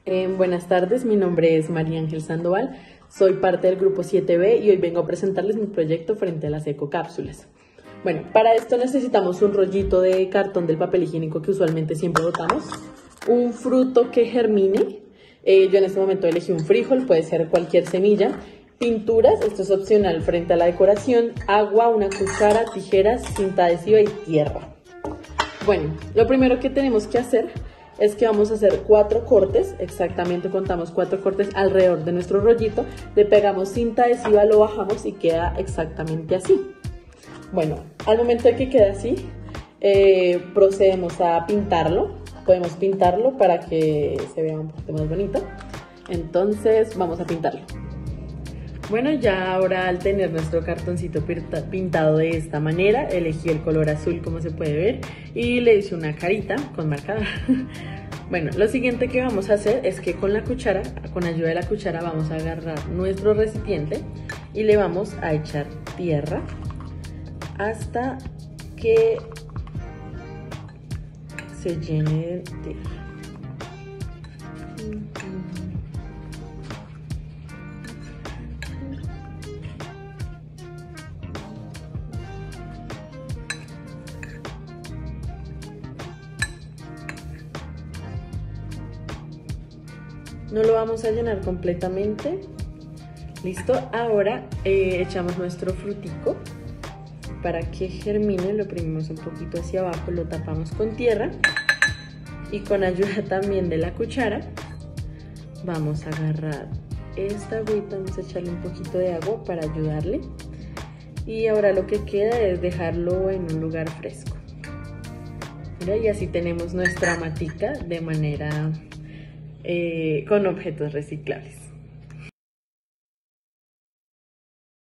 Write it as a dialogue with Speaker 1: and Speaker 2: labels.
Speaker 1: Buenas tardes, mi nombre es María Ángel Sandoval, soy parte del grupo 7B y hoy vengo a presentarles mi proyecto frente a las ecocápsulas. Bueno, para esto necesitamos un rollito de cartón del papel higiénico que usualmente siempre botamos, un fruto que germine, yo en este momento elegí un frijol, puede ser cualquier semilla, pinturas, esto es opcional frente a la decoración, agua, una cuchara, tijeras, cinta adhesiva y tierra. Bueno, lo primero que tenemos que hacer es que vamos a hacer 4 cortes, exactamente contamos 4 cortes alrededor de nuestro rollito, le pegamos cinta adhesiva, lo bajamos y queda exactamente así. Bueno, al momento de que quede así, procedemos a pintarlo, podemos pintarlo para que se vea un poquito más bonito, entonces vamos a pintarlo. Bueno, ya ahora al tener nuestro cartoncito pintado de esta manera, elegí el color azul como se puede ver y le hice una carita con marcador. Bueno, lo siguiente que vamos a hacer es que con la cuchara, con ayuda de la cuchara vamos a agarrar nuestro recipiente y le vamos a echar tierra hasta que se llene de tierra. No lo vamos a llenar completamente. Listo, ahora echamos nuestro frutico para que germine, lo oprimimos un poquito hacia abajo, lo tapamos con tierra y con ayuda también de la cuchara vamos a agarrar esta agüita, vamos a echarle un poquito de agua para ayudarle y ahora lo que queda es dejarlo en un lugar fresco. Mira, y así tenemos nuestra matica de manera con objetos reciclables.